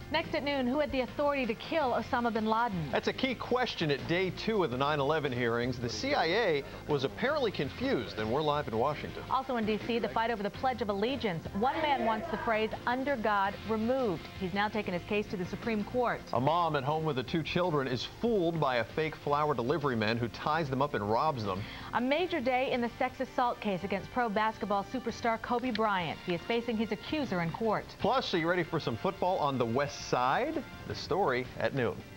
Next at noon, who had the authority to kill Osama bin Laden? That's a key question at day 2 of the 9/11 hearings. The CIA was apparently confused, and we're live in Washington. Also in D.C., the fight over the Pledge of Allegiance. One man wants the phrase "under God" removed. He's now taken his case to the Supreme Court. A mom at home with the 2 children is fooled by a fake flower delivery man who ties them up and robs them. A major day in the sex assault case against pro basketball superstar Kobe Bryant. He is facing his accuser in court. Plus, are you ready for some football on the West Side? The story at noon.